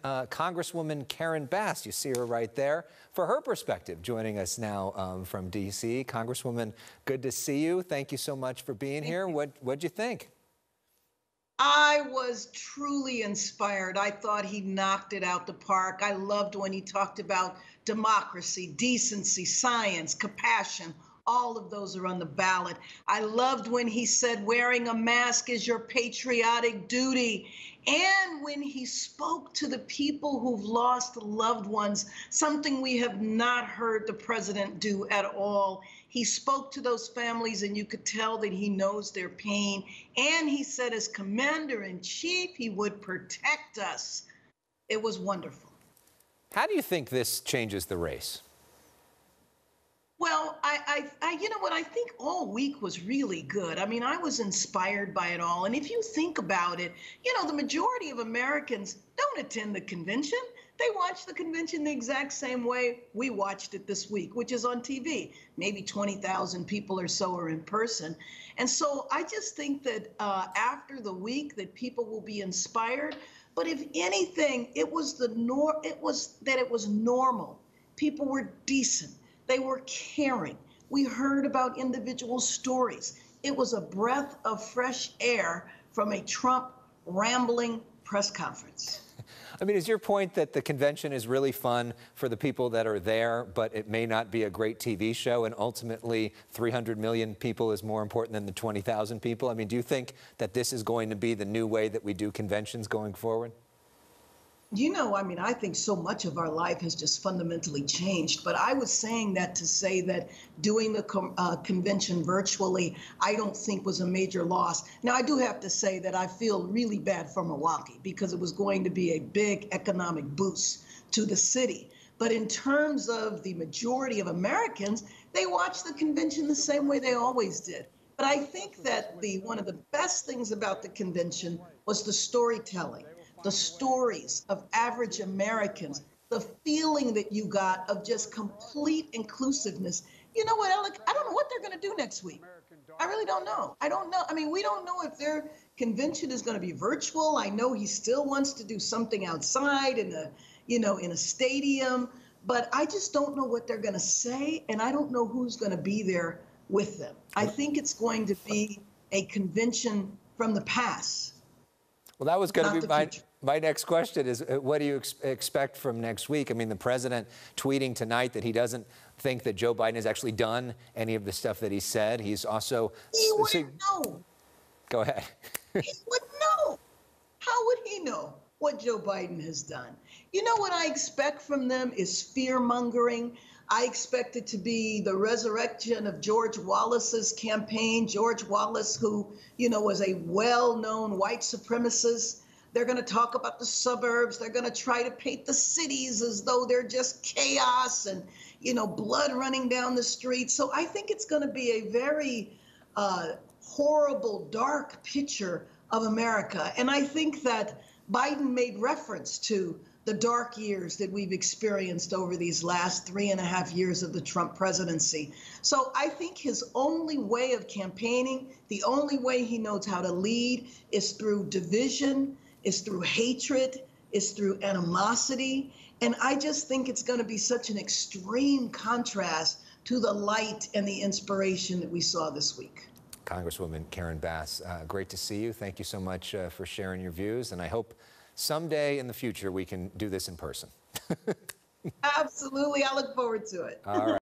Congresswoman Karen Bass. You see her right there. For her perspective, joining us now from D.C. Congresswoman, good to see you. Thank you so much for being here. What'd you think? I was truly inspired. I thought he knocked it out the park. I loved when he talked about democracy, decency, science, compassion. All of those are on the ballot. I loved when he said wearing a mask is your patriotic duty. And when he spoke to the people who've lost loved ones, something we have not heard the president do at all. He spoke to those families, and you could tell that he knows their pain. And he said, as commander-in-chief, he would protect us. It was wonderful. How do you think this changes the race? Well, you know what, I think all week was really good. I mean, I was inspired by it all. And if you think about it, you know, the majority of Americans don't attend the convention. They watch the convention the exact same way we watched it this week, which is on TV. Maybe 20,000 people or so are in person. And so I just think that after the week that people will be inspired. But if anything, it was normal. People were decent. They were caring. We heard about individual stories. It was a breath of fresh air from a Trump rambling press conference. I mean, is your point that the convention is really fun for the people that are there, but it may not be a great TV show, and ultimately 300 million people is more important than the 20,000 people? I mean, do you think that this is going to be the new way that we do conventions going forward? You know, I mean, I think so much of our life has just fundamentally changed. But I was saying that to say that doing the convention virtually, I don't think was a major loss. Now, I do have to say that I feel really bad for Milwaukee because it was going to be a big economic boost to the city. But in terms of the majority of Americans, they watch the convention the same way they always did. But I think that one of the best things about the convention was the storytelling. The stories of average Americans, the feeling that you got of just complete inclusiveness. You know what, Alec? I don't know what they're going to do next week. I really don't know. I don't know. I mean, we don't know if their convention is going to be virtual. I know he still wants to do something outside in a stadium, but I just don't know what they're going to say, and I don't know who's going to be there with them. I think it's going to be a convention from the past. Well, that was going to be my next question is, what do you expect from next week? I mean, the president tweeting tonight that he doesn't think that Joe Biden has actually done any of the stuff that he said. He's also... He wouldn't know. Go ahead. He wouldn't know. How would he know what Joe Biden has done? You know what I expect from them is fear-mongering. I expect it to be the resurrection of George Wallace's campaign. George Wallace, who, you know, was a well-known white supremacist. They're going to talk about the suburbs. They're going to try to paint the cities as though they're just chaos and, you know, blood running down the street. So I think it's going to be a very horrible, dark picture of America. And I think that Biden made reference to the dark years that we've experienced over these last 3.5 years of the Trump presidency. So I think his only way of campaigning, the only way he knows how to lead is through division, is through hatred, is through animosity. And I just think it's going to be such an extreme contrast to the light and the inspiration that we saw this week. Congresswoman Karen Bass, great to see you. Thank you so much for sharing your views. And I hope someday in the future we can do this in person. Absolutely. I look forward to it. All right.